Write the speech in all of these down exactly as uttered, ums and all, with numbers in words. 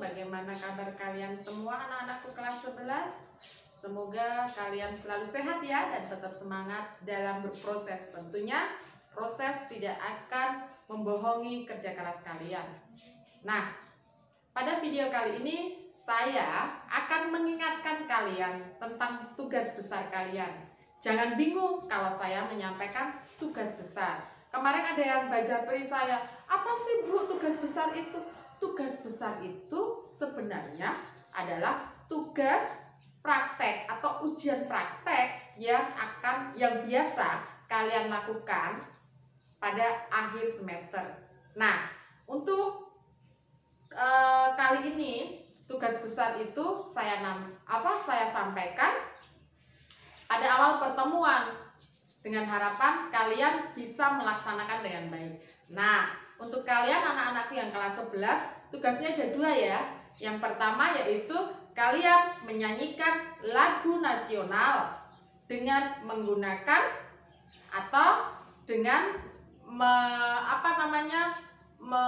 bagaimana kabar kalian semua anak-anakku kelas sebelas? Semoga kalian selalu sehat ya dan tetap semangat dalam berproses. Tentunya proses tidak akan membohongi kerja keras kalian. Nah, pada video kali ini saya akan mengingatkan kalian tentang tugas besar kalian. Jangan bingung kalau saya menyampaikan tugas besar. Kemarin ada yang baca peri saya, apa sih Bu tugas besar itu? Tugas besar itu sebenarnya adalah tugas praktek atau ujian praktek yang akan yang biasa kalian lakukan pada akhir semester. Nah, untuk e, kali ini tugas besar itu saya nam, apa saya sampaikan pada awal pertemuan dengan harapan kalian bisa melaksanakan dengan baik. Nah, untuk kalian anak-anakku yang kelas sebelas, tugasnya ada dua ya. Yang pertama yaitu kalian menyanyikan lagu nasional dengan menggunakan atau dengan me, apa namanya me,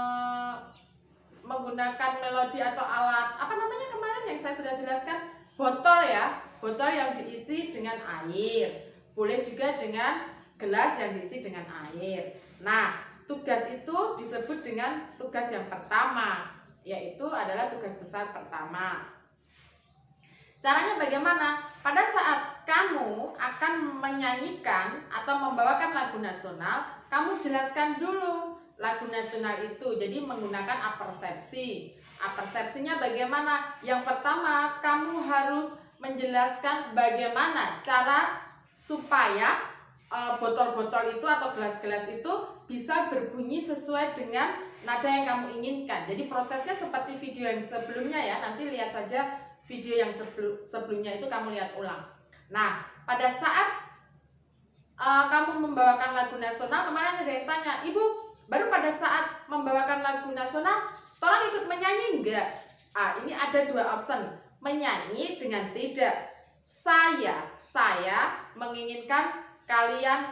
menggunakan melodi atau alat apa namanya kemarin yang saya sudah jelaskan, botol ya, botol yang diisi dengan air. Boleh juga dengan gelas yang diisi dengan air. Nah, tugas itu disebut dengan tugas yang pertama, yaitu adalah tugas besar pertama. Caranya bagaimana? Pada saat kamu akan menyanyikan atau membawakan lagu nasional, kamu jelaskan dulu lagu nasional itu. Jadi menggunakan apersepsi. Apersepsinya bagaimana? Yang pertama, kamu harus menjelaskan bagaimana cara supaya botol-botol uh, itu atau gelas-gelas itu bisa berbunyi sesuai dengan nada yang kamu inginkan. Jadi prosesnya seperti video yang sebelumnya ya. Nanti lihat saja video yang sebelum, sebelumnya itu kamu lihat ulang. Nah, pada saat uh, kamu membawakan lagu nasional, kemarin ada yang tanya, Ibu, baru pada saat membawakan lagu nasional, orang ikut menyanyi enggak? Ah, ini ada dua option, menyanyi dengan tidak. Saya, saya menginginkan kalian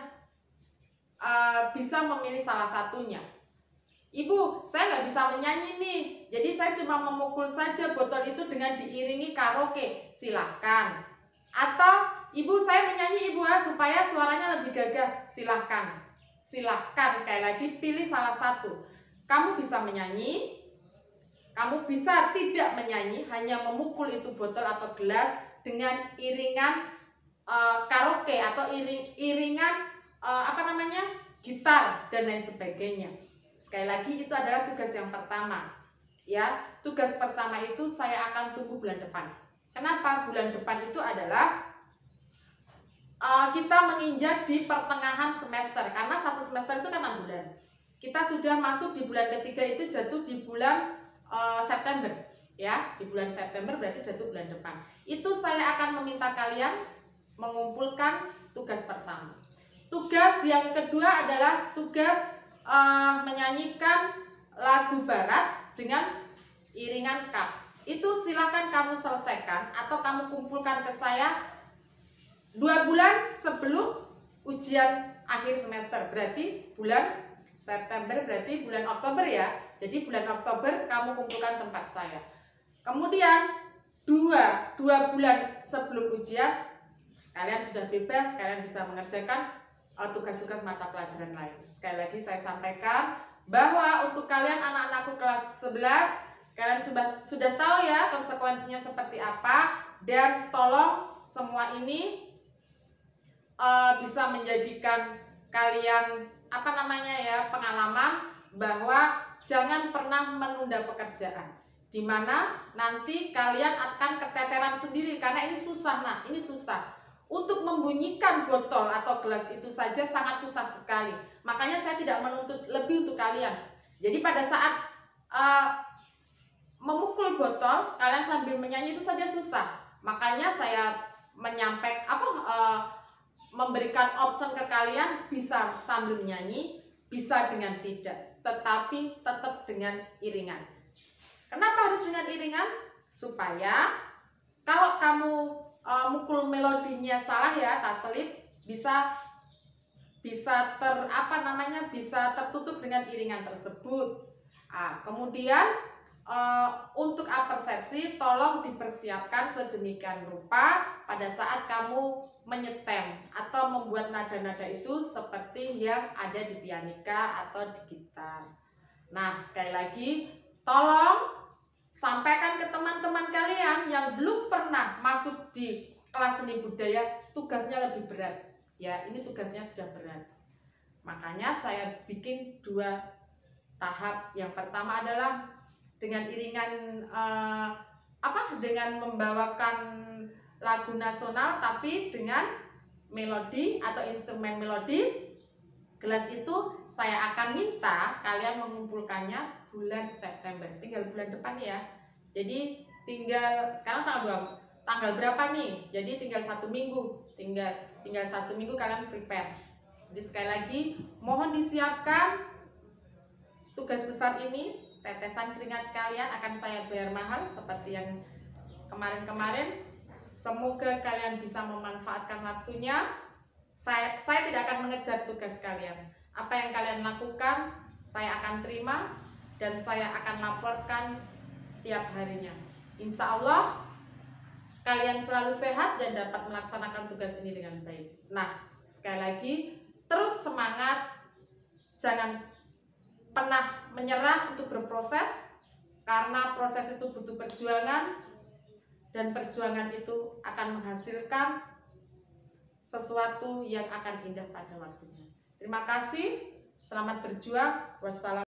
uh, bisa memilih salah satunya. Ibu, saya nggak bisa menyanyi nih, jadi saya cuma memukul saja botol itu dengan diiringi karaoke. Silahkan. Atau ibu saya menyanyi ibu ya supaya suaranya lebih gagah. Silahkan. Silahkan sekali lagi pilih salah satu. Kamu bisa menyanyi, kamu bisa tidak menyanyi, hanya memukul itu botol atau gelas dengan iringan uh, karaoke atau iring, iringan uh, apa namanya gitar dan lain sebagainya. Sekali lagi itu adalah tugas yang pertama ya. Tugas pertama itu saya akan tunggu bulan depan. Kenapa? Bulan depan itu adalah uh, kita menginjak di pertengahan semester, karena satu semester itu kan enam bulan. Kita sudah masuk di bulan ketiga, itu jatuh di bulan uh, September ya, di bulan September berarti jatuh bulan depan. Itu saya akan meminta kalian mengumpulkan tugas pertama. Tugas yang kedua adalah tugas uh, menyanyikan lagu barat dengan iringan kap. Itu silakan kamu selesaikan atau kamu kumpulkan ke saya dua bulan sebelum ujian akhir semester. Berarti bulan September, berarti bulan Oktober ya. Jadi bulan Oktober kamu kumpulkan tempat saya. Kemudian dua, dua bulan sebelum ujian kalian sudah bebas, kalian bisa mengerjakan tugas-tugas uh, mata pelajaran lain. Sekali lagi saya sampaikan bahwa untuk kalian anak-anakku kelas sebelas, kalian sudah, sudah tahu ya konsekuensinya seperti apa. Dan tolong semua ini uh, bisa menjadikan kalian apa namanya ya pengalaman bahwa jangan pernah menunda pekerjaan. Dimana nanti kalian akan keteteran sendiri karena ini susah. Nah ini susah untuk membunyikan botol atau gelas itu saja sangat susah sekali. Makanya saya tidak menuntut lebih untuk kalian. Jadi pada saat uh, memukul botol kalian sambil menyanyi itu saja susah. Makanya saya menyampaikan apa uh, memberikan option ke kalian, bisa sambil menyanyi, bisa dengan tidak, tetapi tetap dengan iringan. Kenapa harus dengan iringan? Supaya kalau kamu e, mukul melodinya salah ya, tak selip, bisa bisa ter apa namanya bisa tertutup dengan iringan tersebut. Nah, kemudian e, untuk salah persepsi, tolong dipersiapkan sedemikian rupa pada saat kamu menyetem atau membuat nada-nada itu seperti yang ada di pianika atau di gitar. Nah, sekali lagi, tolong sampaikan ke teman-teman kalian yang belum pernah masuk di kelas seni budaya, tugasnya lebih berat. Ya, ini tugasnya sudah berat. Makanya saya bikin dua tahap. Yang pertama adalah dengan iringan eh, apa? Dengan membawakan lagu nasional tapi dengan melodi atau instrumen melodi. Kelas itu saya akan minta kalian mengumpulkannya bulan September, tinggal bulan depan ya. Jadi tinggal sekarang tanggal dua, tanggal berapa nih? Jadi tinggal satu minggu, tinggal tinggal satu minggu kalian prepare. Jadi sekali lagi mohon disiapkan tugas besar ini. Tetesan keringat kalian akan saya bayar mahal seperti yang kemarin-kemarin. Semoga kalian bisa memanfaatkan waktunya. Saya, saya tidak akan mengejar tugas kalian. Apa yang kalian lakukan, saya akan terima dan saya akan laporkan tiap harinya. Insya Allah, kalian selalu sehat dan dapat melaksanakan tugas ini dengan baik. Nah, sekali lagi, terus semangat. Jangan pernah menyerah untuk berproses, karena proses itu butuh perjuangan, dan perjuangan itu akan menghasilkan sesuatu yang akan indah pada waktunya. Terima kasih, selamat berjuang. Wassalamualaikum.